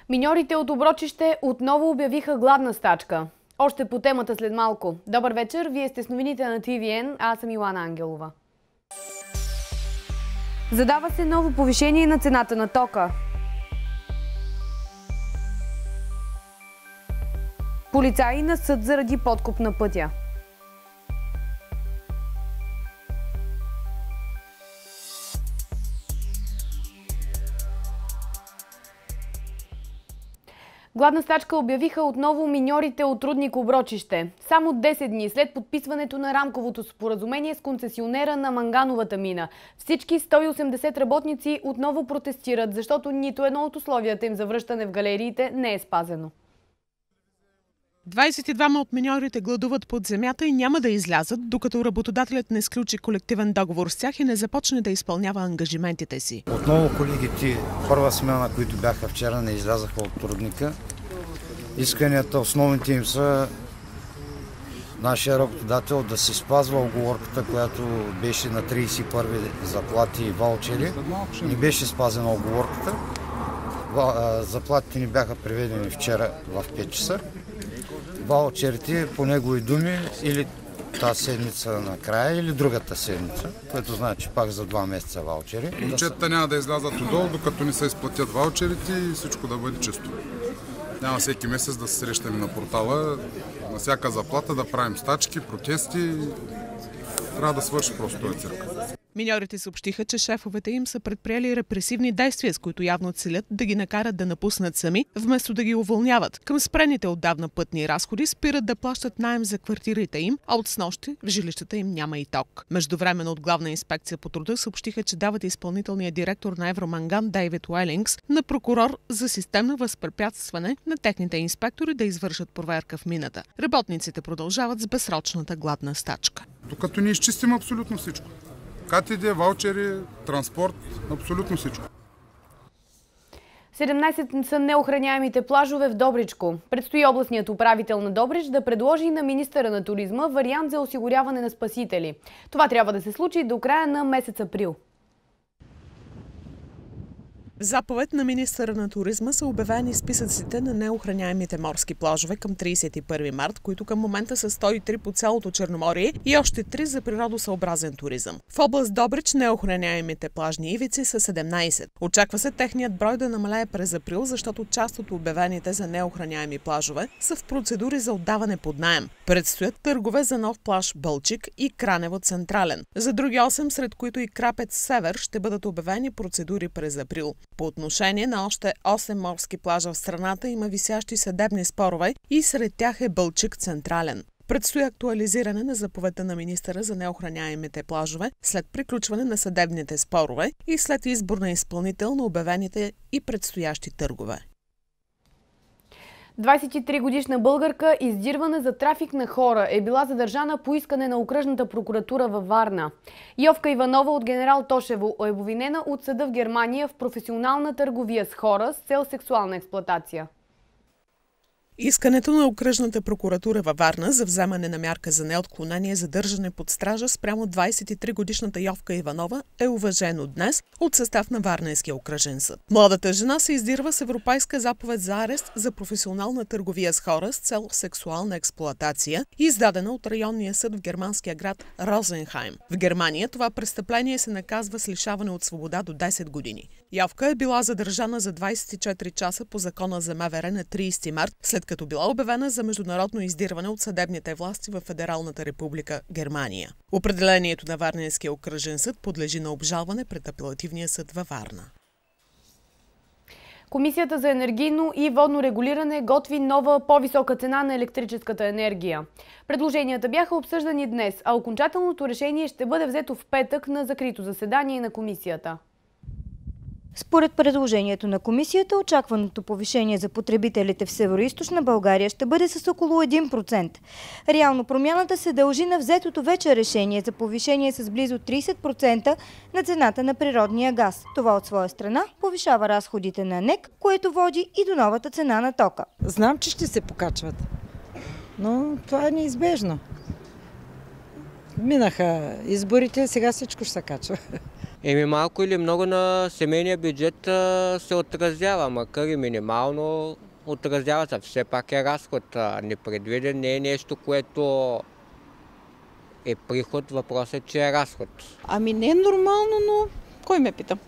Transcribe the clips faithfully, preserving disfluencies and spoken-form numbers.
Миньорите от Оброчище отново обявиха гладна стачка. Още по темата след малко. Добър вечер, вие сте с новините на Ти Ви Ен, а аз съм Илана Ангелова. Задава се ново повишение на цената на тока. Полицаи на съд заради подкуп на пътя. Гладна стачка обявиха отново миньорите от рудник Оброчище. Само десет дни след подписването на рамковото споразумение с концесионера на мангановата мина. Всички сто и осемдесет работници отново протестират, защото нито едно от условията им за връщане в галериите не е спазено. двадесет и двама от миньорите гладуват под земята и няма да излязат, докато работодателят не сключи колективен договор с тях и не започне да изпълнява ангажиментите си. Отново колегите, първа смяна, които бяха вчера, не излязаха от рудника. Исканията, основните им са нашия работодател да се спазва оговорката, която беше на тридесет и първи заплати и ваучери. Не беше спазена оговорката. Заплатите ни бяха приведени вчера в пет часа. Ваучерите, по негови думи, или тази седмица накрая, или другата седмица, което значи пак за два месеца ваучери. Момчетата няма да излязат отдолу, докато не се изплатят ваучерите и всичко да бъде чисто. Няма всеки месец да се срещаме на портала, на всяка заплата да правим стачки, протести. Трябва да свърши просто този цирк. Миньорите съобщиха, че шефовете им са предприели репресивни действия, с които явно целят да ги накарат да напуснат сами, вместо да ги уволняват. Към спрените отдавна пътни разходи спират да плащат наем за квартирите им, а от снощи в жилищата им няма и ток. Междувременно от Главна инспекция по труда съобщиха, че дават изпълнителния директор на Евроманган Дейвид Уелингс на прокурор за системно възпрепятстване на техните инспектори да извършат проверка в мината. Работниците продължават с безсрочната гладна стачка. Докато ни изчистим абсолютно всичко. КТД, ваучери, транспорт, абсолютно всичко. седемнадесет са неохраняемите плажове в Добричко. Предстои областният управител на Добрич да предложи на министъра на туризма вариант за осигуряване на спасители. Това трябва да се случи до края на месец април. В заповед на министъра на туризма са обявени списъците на неохраняемите морски плажове към тридесет и първи март, които към момента са сто и три по цялото Черноморие и още три за природосъобразен туризъм. В област Добрич неохраняемите плажни ивици са седемнадесет. Очаква се техният брой да намалее през април, защото част от обявените за неохраняеми плажове са в процедури за отдаване под наем. Предстоят търгове за нов плаж Бълчик и Кранево Централен. За други осем, сред които и Крапец Север, ще бъдат обявени процедури през април. По отношение на още осем морски плажа в страната има висящи съдебни спорове и сред тях е Бълчик Централен. Предстои актуализиране на заповедта на министъра за неохраняемите плажове след приключване на съдебните спорове и след избор на изпълнител на обявените и предстоящи търгове. двадесет и три годишна българка, издирвана за трафик на хора, е била задържана по искане на окръжната прокуратура във Варна. Йовка Иванова от генерал Тошево е обвинена от съда в Германия в професионална търговия с хора с цел сексуална експлоатация. Искането на окръжната прокуратура във Варна за вземане на мярка за неотклонение задържане под стража спрямо двадесет и три годишната Йовка Иванова е уважено днес от състав на Варненския окръжен съд. Младата жена се издирва с европейска заповед за арест за професионална търговия с хора с цел сексуална експлоатация, издадена от районния съд в германския град Розенхайм. В Германия това престъпление се наказва с лишаване от свобода до десет години. Йовка е била задържана за двадесет и четири часа по закона за МВР на тридесети март, след като била обявена за международно издирване от съдебните власти в Федералната република Германия. Определението на Варненския окръжен съд подлежи на обжалване пред апелативния съд във Варна. Комисията за енергийно и водно регулиране готви нова по-висока цена на електрическата енергия. Предложенията бяха обсъждани днес, а окончателното решение ще бъде взето в петък на закрито заседание на комисията. Според предложението на комисията, очакваното повишение за потребителите в Североизточна България ще бъде с около един процент. Реално промяната се дължи на взетото вече решение за повишение с близо тридесет процента на цената на природния газ. Това от своя страна повишава разходите на НЕК, което води и до новата цена на тока. Знам, че ще се покачват, но това е неизбежно. Минаха изборите, сега всичко ще се качва. Еми малко или много на семейния бюджет а, се отразява, макар и минимално отразява се. Все пак е разход. А, непредвиден не е нещо, което е приход, въпросът е, че е разход. Ами не е нормално, но кой ме пита?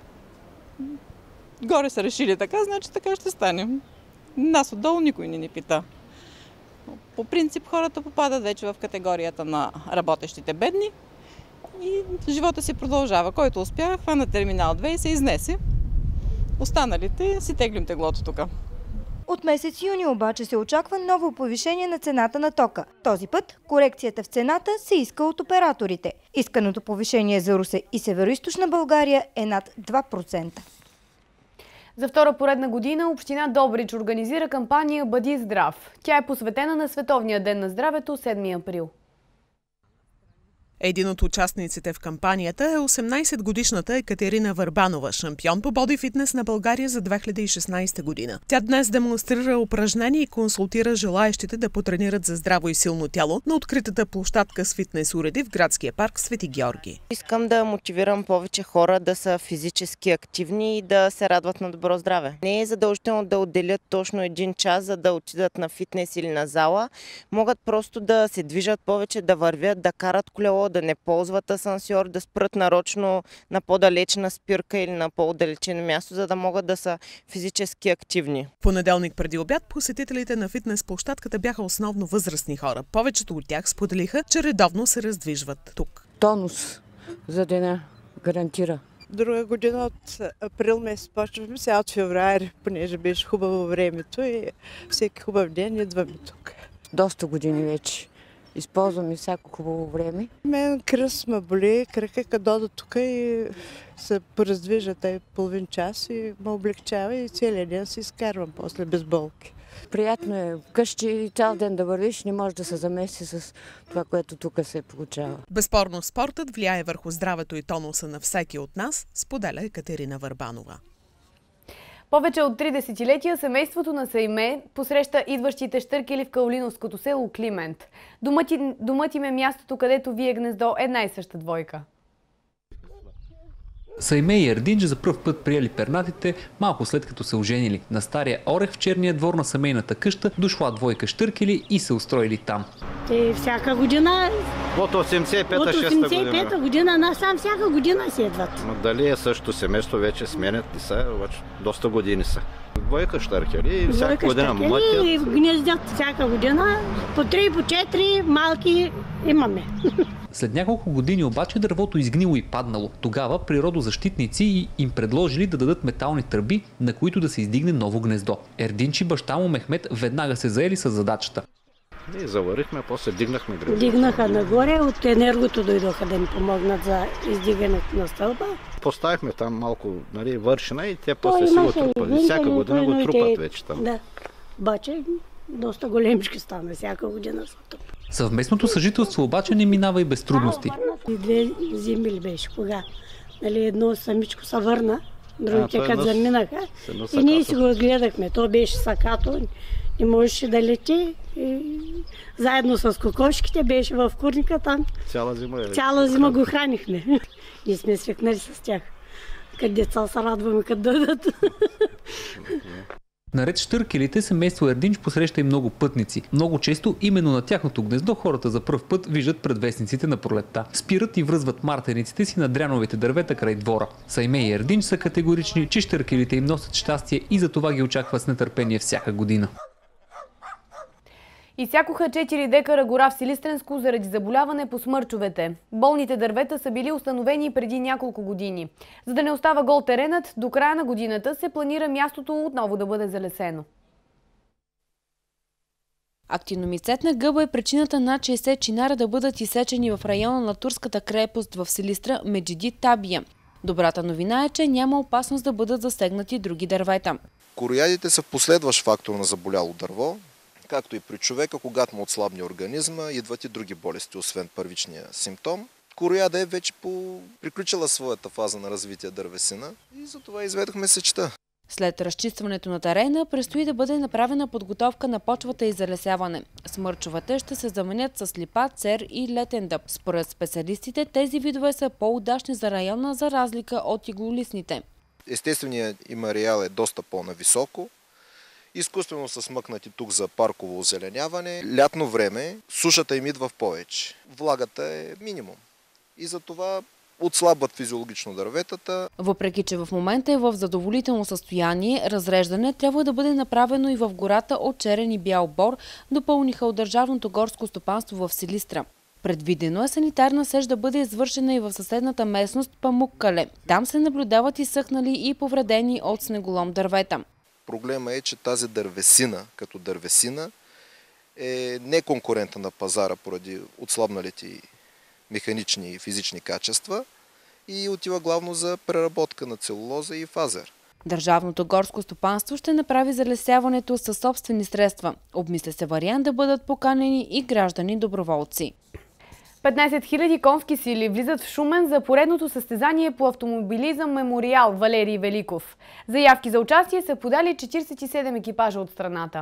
Горе са решили така, значи така ще стане. Нас отдолу никой не ни пита. По принцип хората попадат вече в категорията на работещите бедни и живота си продължава. Който успя, хвана терминал две и се изнесе. Останалите си теглим теглото тук. От месец юни обаче се очаква ново повишение на цената на тока. Този път корекцията в цената се иска от операторите. Исканото повишение за Русе и Североизточна България е над два процента. За втора поредна година община Добрич организира кампания "Бъди здрав". Тя е посветена на Световния ден на здравето, седми април. Един от участниците в кампанията е осемнайсетгодишната Екатерина Върбанова, шампион по бодифитнес на България за две хиляди и шестнайсета година. Тя днес демонстрира упражнения и консултира желаещите да потренират за здраво и силно тяло на откритата площадка с фитнес уреди в градския парк Свети Георги. Искам да мотивирам повече хора да са физически активни и да се радват на добро здраве. Не е задължително да отделят точно един час, за да отидат на фитнес или на зала. Могат просто да се движат повече, да вървят, да карат колело, да не ползват асансьор, да спрат нарочно на по-далечна спирка или на по-отдалечено място, за да могат да са физически активни. Понеделник преди обяд посетителите на фитнес площадката бяха основно възрастни хора. Повечето от тях споделиха, че редовно се раздвижват тук. Тонус за деня гарантира. Друга година от април месец почваме, сега от февруари, понеже беше хубаво времето и всеки хубав ден идваме тук. Доста години вече. Използвам и всяко хубаво време. Мен кръст ме боли, крака като до тук и се пораздвижа тъй половин час и ме облегчава и целият ден се изкарвам после без болки. Приятно е вкъщи цял ден да вървиш, не може да се замеси с това, което тук се получава. Безспорно спортът влияе върху здравето и тонуса на всеки от нас, споделя Екатерина Върбанова. Повече от три десетилетия семейството на Саиме посреща идващите щъркели в каолиновското село Климент. Домът, домът им е мястото, където вие гнездо една и съща двойка. Саиме и Ердинч за пръв път приели пернатите малко след като се оженили. На стария орех в черния двор на семейната къща дошла двойка щъркели и се устроили там. Те всяка година... От осемдесет и пета шеста година. От осемдесет и пета година насам всяка година си едват. Но дали е същото семейство, вече сменят ли са, обаче доста години са. Двойка щъркели и всяка година мътят. И гнездят всяка година. По три, по четири малки имаме. След няколко години обаче дървото изгнило и паднало. Тогава природозащитници им предложили да дадат метални тръби, на които да се издигне ново гнездо. Ердинч и баща му Мехмет веднага се заели с задачата. И заварихме, после дигнахме гнездо. Дигнаха нагоре, от енергото дойдоха да им помогнат за издигането на стълба. Поставихме там малко, нали, вършина и те после си го трупат. Всяка година го трупат вече там. Да, обаче доста големички стана, всяка година са тук. Съвместното съжителство обаче не минава и без трудности. Две зими ли беше кога? Нали, едно самичко се върна, другите като заминаха и ние си го гледахме. То беше сакато, не можеше да лети. И заедно с кокошките беше в курника там. Цяла зима, е. Цяла зима го хранихме. Ние сме свикнали с тях. Като деца се радваме, като дойдат. Наред щъркелите, семейство Ердинч посреща и много пътници. Много често именно на тяхното гнездо хората за пръв път виждат предвестниците на пролетта. Спират и връзват мартениците си на дряновите дървета край двора. Саиме и Ердинч са категорични, че щъркелите им носят щастие и за това ги очаква с нетърпение всяка година. Изсякоха четири декара гора в Силистренско заради заболяване по смърчовете. Болните дървета са били установени преди няколко години. За да не остава гол теренът, до края на годината се планира мястото отново да бъде залесено. Актиномицетна гъба е причината над шейсет чинара да бъдат изсечени в района на турската крепост в Силистра Меджиди Табия. Добрата новина е, че няма опасност да бъдат засегнати други дървета. Короядите са последващ фактор на заболяло дърво. Както и при човека, когато му отслабне организма, идват и други болести, освен първичния симптом. Корояда е вече по... приключила своята фаза на развитие дървесина и затова изведохме сечта. След разчистването на терена предстои да бъде направена подготовка на почвата и залесяване. Смърчовете ще се заменят с липа, цер и летен дъб. Според специалистите тези видове са по-удачни за района, за разлика от иглолистните. Естественият им ареал е доста по-нависоко. Изкуствено са смъкнати тук за парково озеленяване. Лятно време сушата им идва в повече. Влагата е минимум. И затова отслабват физиологично дърветата. Въпреки че в момента е в задоволително състояние, разреждане трябва да бъде направено и в гората от черен и бял бор, допълниха от Държавното горско стопанство в Силистра. Предвидено е санитарна сеч да бъде извършена и в съседната местност Памуккале. Там се наблюдават изсъхнали и повредени от снеголом дървета. Проблема е, че тази дървесина, като дървесина, е неконкурентна на пазара поради отслабналите механични и физични качества и отива главно за преработка на целулоза и фазер. Държавното горско стопанство ще направи залесяването със собствени средства. Обмисля се вариант да бъдат поканени и граждани-доброволци. петнайсет хиляди конски сили влизат в Шумен за поредното състезание по автомобилизъм Мемориал Валерий Великов. Заявки за участие са подали четирийсет и седем екипажа от страната.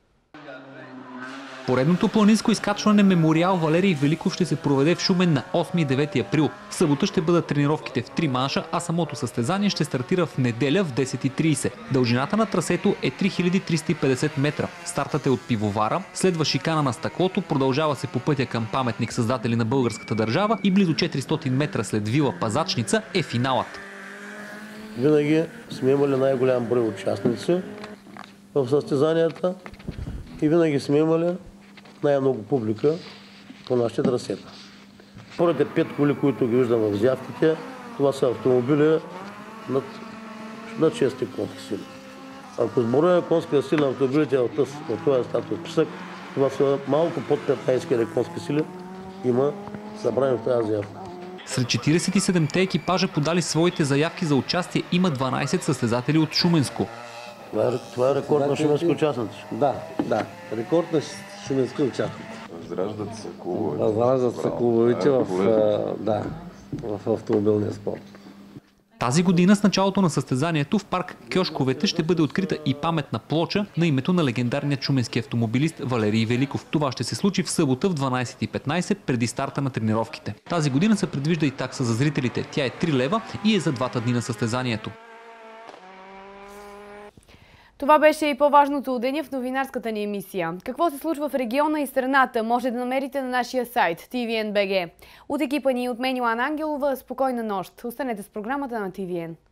Поредното планинско изкачване Мемориал Валерий Великов ще се проведе в Шумен на осми и девети април. В събота ще бъдат тренировките в три манша, а самото състезание ще стартира в неделя в десет и трийсет. Дължината на трасето е три хиляди триста и петдесет метра. Стартът е от Пивовара, следва шикана на Стъклото, продължава се по пътя към паметник създатели на българската държава и близо четиристотин метра след вила Пазачница е финалът. Винаги сме имали най-голям брой участници в състезанията и винаги сме имали най-много публика по нашите трасета. Първите пет коли, които ги виждам в заявките, това са автомобили над, над шест конски сили. Ако сборуваме конска сила на автомобилите в този статус писък, това са малко под петнайсет хиляди конски сили има събрани в тази заявка. Сред четирийсет и седемте екипажа подали своите заявки за участие има дванайсет състезатели от Шуменско. Това е, това е рекорд на шуменски участници. Да, да. Рекорд на шуменски участници. Възраждат се клубовете. Възраждат се клубовете в, да, в автомобилния спорт. Тази година с началото на състезанието в парк Кьошковете ще бъде открита и паметна плоча на името на легендарният шуменски автомобилист Валерий Великов. Това ще се случи в събота в дванайсет и петнайсет преди старта на тренировките. Тази година се предвижда и такса за зрителите. Тя е три лева и е за двата дни на състезанието. Това беше и по-важното от деня в новинарската ни емисия. Какво се случва в региона и страната може да намерите на нашия сайт Ти Ви Ен точка Би Джи. От екипа ни от мен Йоанна Ангелова, спокойна нощ. Останете с програмата на Ти Ви Ен.